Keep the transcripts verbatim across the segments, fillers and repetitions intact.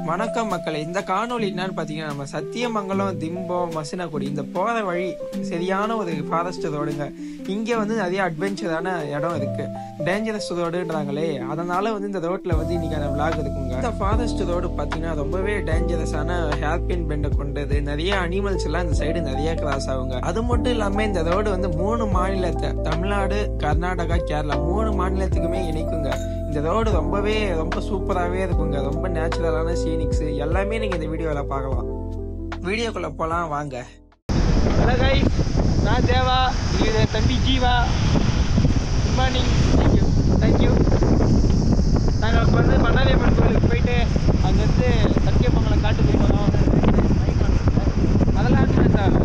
வணக்கம் மக்களே. இந்த காணொலி என்னன்னு பாத்தீங்கன்னா, நம்ம சத்தியமங்கலம், திம்பம், மசினகுடி இந்த போற வழி சரியான ஒரு ஃபாரஸ்ட் ரோடுங்க. இங்க வந்து நிறைய அட்வென்ச்சரான இடம் இருக்கு. டேஞ்சரஸ் ரோடுன்றாங்களே, அதனால வந்து இந்த ரோட்ல வந்து இன்னைக்கான விளாக் இருக்குங்க. இந்த ஃபாரஸ்ட் ரோடு பாத்தீங்கன்னா ரொம்பவே டேஞ்சரஸான ஹேர்பின் பெண்டை கொண்டது. நிறைய அனிமல்ஸ் எல்லாம் இந்த சைடு நிறைய கிராஸ் ஆகுங்க. அது மட்டும் இல்லாம இந்த ரோடு வந்து மூணு மாநிலத்தை, தமிழ்நாடு, கர்நாடகா, கேரளா மூணு மாநிலத்துக்குமே இணைக்குங்க. இந்த ரோடு ரொம்பவே ரொம்ப சூப்பராகவே இருக்குங்க. ரொம்ப நேச்சுரலான சீனிக்ஸ் எல்லாமே நீங்க இந்த வீடியோவில் பார்க்கலாம். வீடியோக்குள்ள போகலாம் வாங்க. ஹலோ கைஸ், நான் தேவா, இது தம்பி Jeeva. Good morning. Thank you thank you நாங்கள் இப்போ வந்து மன்னாரியம்மன் கோயிலுக்கு போயிட்டு அங்கேருந்து சத்தியமங்கலம் காட்டுக்கு போகிறோம். அதெல்லாம் சார்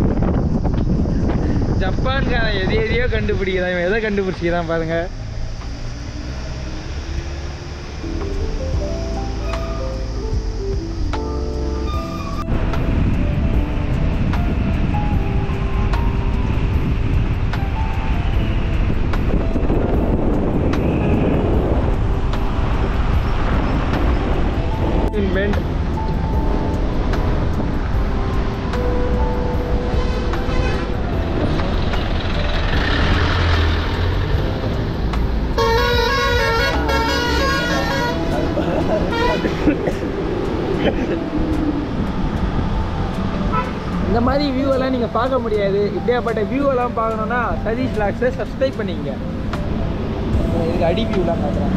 ஜப்பான்காரன் எதை எதையோ கண்டுபிடிக்கிறான். இவன் எதை கண்டுபிடிச்சிக்கிறான் பாருங்க. Bend. இந்த மாதிரி வியூ எல்லாம் நீங்க பார்க்க முடியாது. இப்படியாப்பட்ட வியூ எல்லாம் பார்க்கணும்னா சதீஷ் விளாக்ஸை சப்ஸ்கிரைப் பண்ணிங்க. இதுக்கு அடி வியூலாம் பார்க்குறேன்.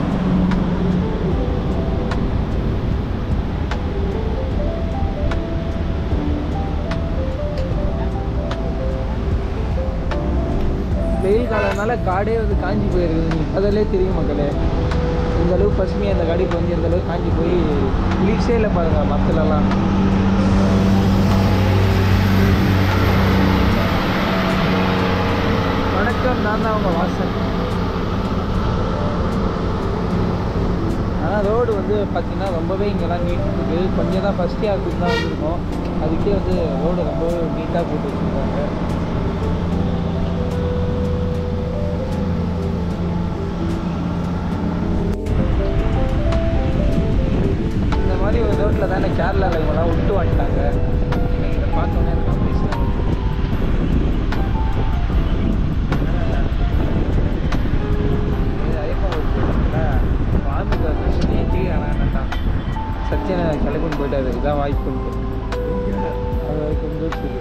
வெயில் காலம்னால காடே வந்து காஞ்சி போயிருக்குது. நீங்கள் அதிலே தெரியும் மக்களே, இந்த அளவு பசுமையாக அந்த காடு இப்போ வந்து இந்த அளவு காஞ்சி போய் லீவ்ஸே இல்லை பாருங்க மரத்துலலாம். வணக்கம், நான் தான் அவங்க வாசன். ஆனால் ரோடு வந்து பார்த்திங்கன்னா ரொம்பவே இங்கெல்லாம் நீட் இருக்குது. கொஞ்சம் தான் ஃபஸ்ட் இயருக்கு தான் வந்துருக்கோம். அதுக்கே வந்து ரோடு ரொம்பவே நீட்டாக போட்டு வச்சுருக்காங்க. மாதிரி ஒரு ரோட்டில் தானே கேரளாவில் இவங்களாம் விட்டு வாங்கிட்டாங்க. இதை பார்த்தோன்னே இருக்கான் பேசுகிறேன். ஐயப்பா ஒரு பாம்புக்கு பிரச்சனையே கீழே ஆனாட்டான். சத்தியனை கிளப்பின்னு போயிட்டாரு. இதான் வாய்ப்பு அது வரைக்கும் இருக்குது.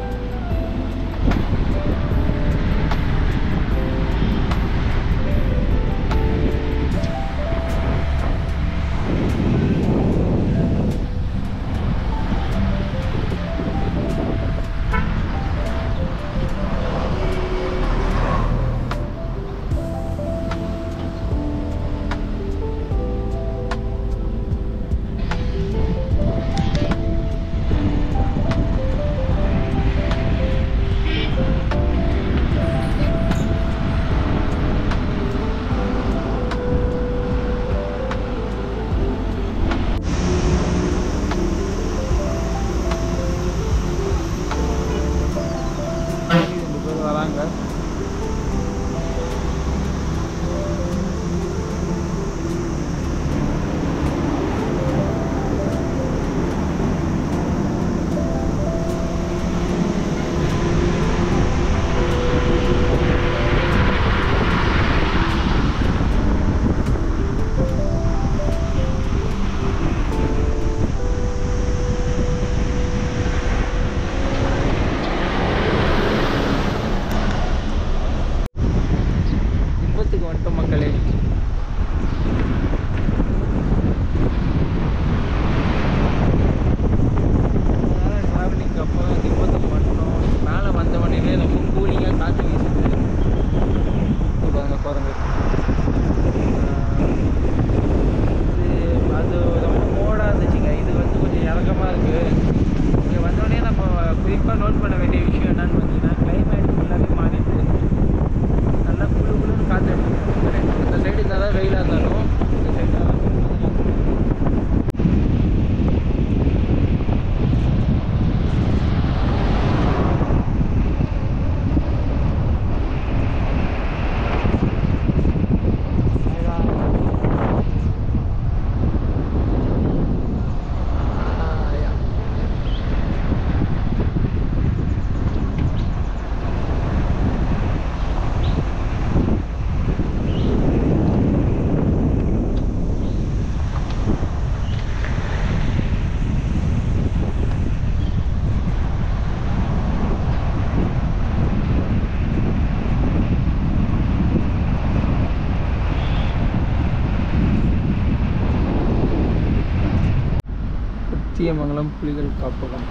சத்தியமங்கலம் புலிகள் காப்பகம்.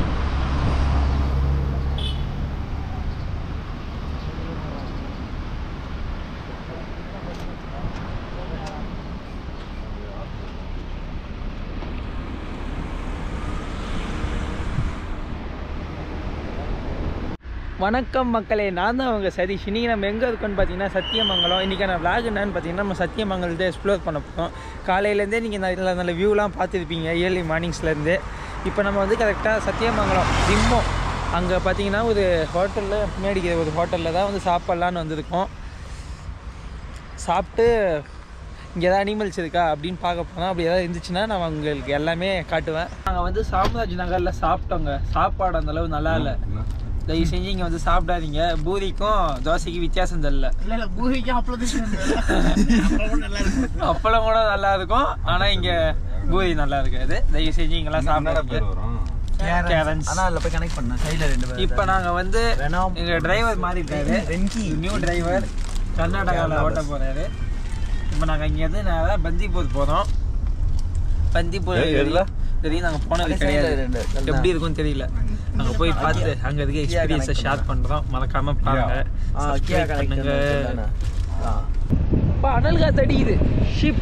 வணக்கம் மக்களே, நான் தான் அவங்க சதீஷ். இன்றைக்கி நம்ம எங்கே இருக்கோன்னு பார்த்தீங்கன்னா சத்தியமங்கலம். இன்றைக்கான விளாக் என்னன்னு பார்த்தீங்கன்னா நம்ம சத்தியமங்கலத்தை எக்ஸ்ப்ளோர் பண்ண போகிறோம். காலையிலேருந்தே நீங்கள் நல்ல நல்ல வியூலாம் பார்த்துருப்பீங்க ஏர்லி மார்னிங்ஸ்லேருந்து. இப்போ நம்ம வந்து கரெக்டாக சத்தியமங்கலம் திம்மம் அங்கே பார்த்தீங்கன்னா ஒரு ஹோட்டலில் மேடிக்கிற ஒரு ஹோட்டலில் தான் வந்து சாப்பிட்லான்னு வந்திருக்கோம். சாப்பிட்டு இங்கே எதாவது அனிமல்ஸ் இருக்கா அப்படின்னு பார்க்க போனோம். அப்படி எதாவது இருந்துச்சுன்னா நான் உங்களுக்கு எல்லாமே காட்டுவேன். நாங்கள் வந்து சாம்ராஜ் நகரில் சாப்பிட்டோங்க. சாப்பாடு அந்தளவு நல்லா இல்லை. தயவு செஞ்சு இங்கே வந்து சாப்பிடாதீங்க. பூரிக்கும் தோசைக்கு வித்தியாசம் தெரியல. இல்லை இல்லை பூரிக்கும் அப்பளம் நல்லா இருக்கும். அப்பளம் கூட நல்லா இருக்கும், ஆனால் இங்கே பூரி நல்லா இருக்காது. தயவு செஞ்சு இங்கெல்லாம் சாப்பிடாதீங்க. இப்போ நாங்கள் வந்து எங்கள் டிரைவர் மாறிட்டாரு, நியூ டிரைவர் கர்நாடகாவில் ஓட்ட போகிறாரு. இப்போ நாங்கள் இங்கேருந்து நேராக பந்திப்பூர் போகிறோம். பந்திப்பூர் தெரியும், நாங்கள் போனது கிடையாது, எப்படி இருக்கும்னு தெரியல. அங்கே போய் பார்த்து அங்கே இருக்க எக்ஸ்பீரியன்ஸை ஷேர் பண்ணுறோம். மறக்காமல் பாருங்க, சப்ஸ்கிரைப் பண்ணுங்க. இப்போ அனல் காத்து அடிக்குது ஷிப்.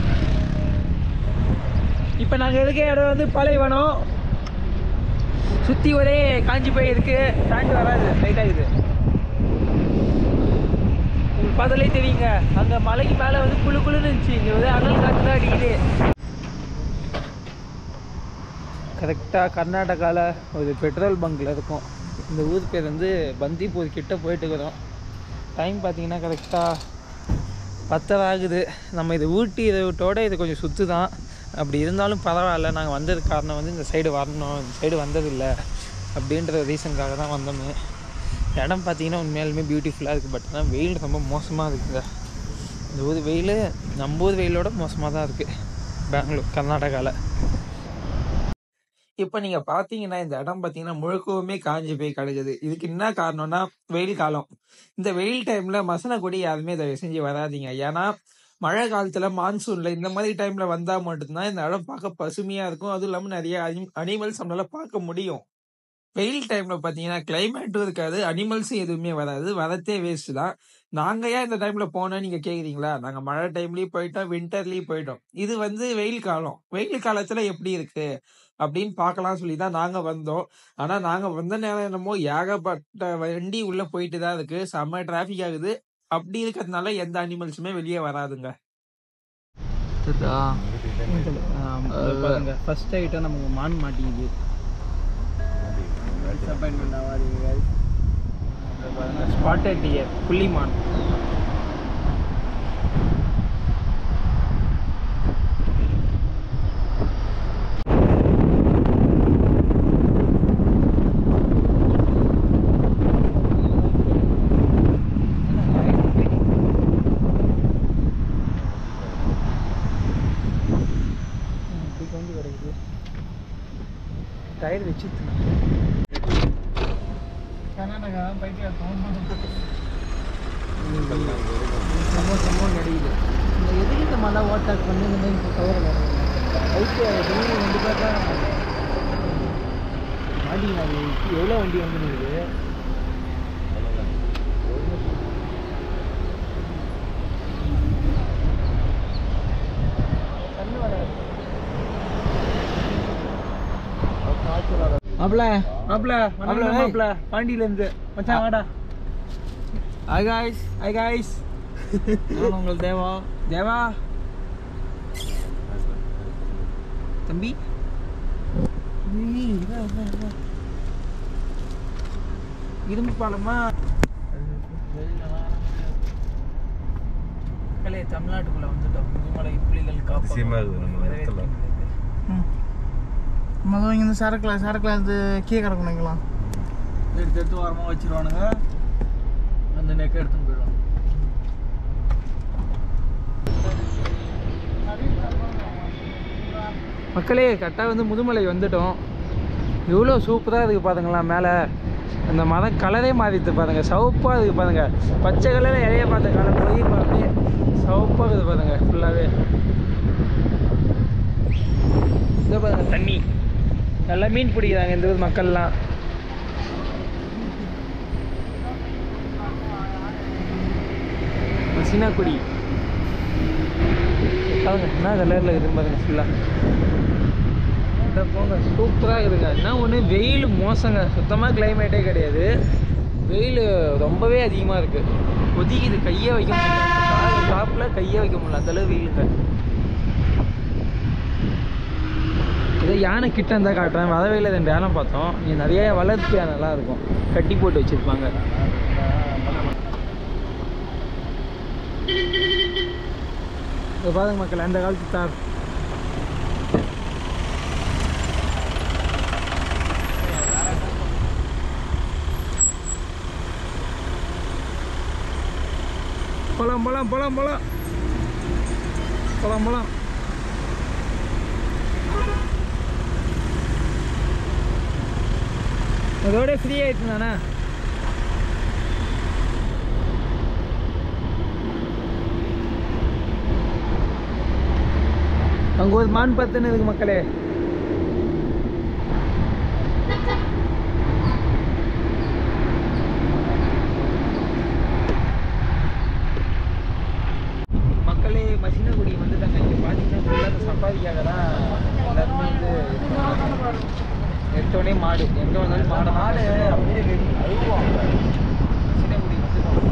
இப்போ நாங்கள் இருக்க இடம் வந்து பாலைவனம். சுற்றி ஒரே காஞ்சி போய் இருக்கு, தாண்டி வராது, லைட் ஆகுது. உங்களுக்கு பார்த்தாலே தெரியுங்க, அங்கே மலைக்கு மேலே வந்து குழு குழுன்னு இருந்துச்சு, இங்கே வந்து அனல் காற்று தான் அடிக்குது. கரெக்டாக கர்நாடகாவில் ஒரு பெட்ரோல் பங்கில் இருக்கும். இந்த ஊர் பேர் வந்து பந்திப்பூர் கிட்ட போயிட்டு இருக்கிறோம். டைம் பார்த்தீங்கன்னா கரெக்டாக பத்தரை ஆகுது. நம்ம இது ஊட்டி இதை விட்டோட இது கொஞ்சம் சுற்று தான். அப்படி இருந்தாலும் பரவாயில்ல. நாங்கள் வந்தது காரணம் வந்து இந்த சைடு வரணும், இந்த சைடு வந்ததில்லை அப்படின்ற ரீசனுக்காக தான் வந்தோமே. இடம் பார்த்தீங்கன்னா உண்மையாலுமே பியூட்டிஃபுல்லாக இருக்குது. பட் ஆனால் வெயில் ரொம்ப மோசமாக இருக்குங்க. இந்த ஊர் வெயில் நம்ம ஊர் வெயிலோட மோசமாக தான் இருக்குது பெங்களூர் கர்நாடகாவில். இப்போ நீங்கள் பார்த்தீங்கன்னா இந்த இடம் பார்த்தீங்கன்னா முழுக்கவுமே காஞ்சி போய் கிடக்குது. இதுக்கு என்ன காரணம்னா வெயில் காலம். இந்த வெயில் டைமில் மசனக்குடி யாருமே தயவு செஞ்சு வராதிங்க. ஏன்னா மழை காலத்தில் மான்சூனில் இந்த மாதிரி டைமில் வந்தால் மட்டும்தான் இந்த இடம் பார்க்க பசுமையாக இருக்கும். அதுவும் இல்லாமல் நிறைய அனி அனிமல்ஸ் நம்மளால் பார்க்க முடியும். வெயில் டைமில் பார்த்தீங்கன்னா கிளைமேட்டும் இருக்காது, அனிமல்ஸும் எதுவுமே வராது, வரத்தே வேஸ்ட் தான். நாங்கள் ஏன் இந்த டைமில் போனோம் நீங்கள் கேட்குறீங்களா? நாங்கள் மழை டைம்லேயும் போயிட்டோம், வின்டர்லேயும் போயிட்டோம். இது வந்து வெயில் காலம். வெயில் காலத்தில் எப்படி இருக்குது அப்படின்னு பார்க்கலாம் சொல்லி தான் நாங்கள் வந்தோம். ஆனால் நாங்கள் வந்த நேரம் என்னமோ ஏகப்பட்ட வண்டி உள்ளே போயிட்டு தான் இருக்குது, செம்ம டிராஃபிக் ஆகுது. அப்படி இருக்கிறதுனால எந்த அனிமல்ஸுமே வெளியே வராதுங்க. பாருங்க, ஃபர்ஸ்ட் ஐட்டம் நமக்கு மான் மாட்டிங்குது. ஸ்பாட்டட் டியர், புள்ளிமான். டயர் வச்சு கர்நாடகா பைக்கில் நடிக்குது. இந்த எதுக்கு இந்த மழை ஓட்டாக் பண்ணி இந்த மாதிரி தவற பைக்கு ரெண்டு பேர் தான் மாடி. எவ்வளோ வண்டி வந்துருக்குது. மாப்பிள மாப்பிள மாப்பிள பாண்டியிலேருந்து மச்சான் வாடா. ஹாய் காய்ஸ், ஹாய் காய்ஸ், நான் உங்கள் தேவா. தேவா தம்பி, இரும்பு பாலமா மக்களே, தமிழ்நாட்டுக்குள்ள வந்துட்டோம். முதுமலை புலிகள் காப்பகம். மொதல் இங்கே இந்த சரக்கில் சரக்கில் இருந்து கீழே கிடக்கணுங்களா? எடுத்து எடுத்து வாரமாக வச்சுருவானுங்க, அந்த நெக்கை எடுத்துன்னு போயிடுவாங்க. மக்களே, கரெக்டாக வந்து முதுமலை வந்துட்டோம். எவ்வளோ சூப்பராக இருக்குது பாருங்களா. மேலே அந்த மரம் கலரே மாறிடுது பாருங்க, சவுப்பாக இருக்குது பாருங்க. பச்சை கலரில் இலைய பார்த்த கலர் போய் இப்போ அப்படியே சவுப்பாக இருக்குது பாருங்க ஃபுல்லாகவே. இதை பாருங்க, தண்ணி நல்லா மீன் பிடிக்கிறாங்க இந்த ஊர் மக்கள்லாம். மசினாக்குடி பாருங்க என்ன கலரில் இருக்குது பாருங்க ஃபுல்லாக. போங்க சூப்பராக இருக்குங்க. என்ன ஒன்று வெயில் மோசங்க, சுத்தமாக கிளைமேட்டே கிடையாது. வெயில் ரொம்பவே அதிகமாக இருக்குது, கொதிக்குது, கையே வைக்க முடியல. டாப்பில் கையே வைக்க முடியல, அந்தளவு வெயிலுங்க. இதே யானை கிட்ட இருந்தால் காட்டுறேன். வர வெயில ரெண்டு யானை பார்த்தோம். இங்கே நிறைய வளர்ப்பு யானைலாம் இருக்கும், கட்டி போட்டு வச்சுருப்பாங்க. இப்போ பாருங்க மக்கள், அந்த காலத்து தார். போலாம் போலாம் போலாம் போலாம் போலாம் போலாம். அதோட ஃப்ரீ ஆயிடுச்சு தானே. அங்கே ஒரு மான் பத்துன்னு இருக்கு மக்களே. மக்களே மசினாகுடி வந்துட்டாங்க. இங்கே பார்த்தீங்கன்னா ஃபுல்லாக அந்த சஃபாரிக்காக தான் எல்லாருமே வந்து எடுத்தோடனே மாடு, எங்கே வந்தாலும் மாடு மாடு அப்படியே அழுவோம். மசினாகுடி வந்துட்டோம்.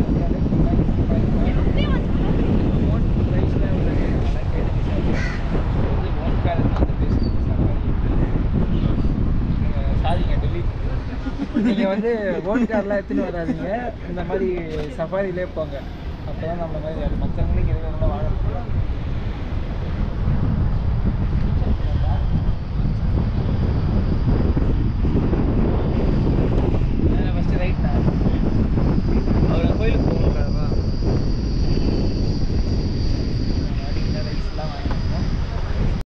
சாரிங்க டெல்லி, நீங்கள் வந்து ஓன் கார்லாம் எடுத்துன்னு வராதிங்க, இந்த மாதிரி சஃபாரியிலே போங்க. அப்போ தான் நம்மள மாதிரி மற்றவங்களுக்கு இருக்கிறவங்களாம் வாழ முடியும்.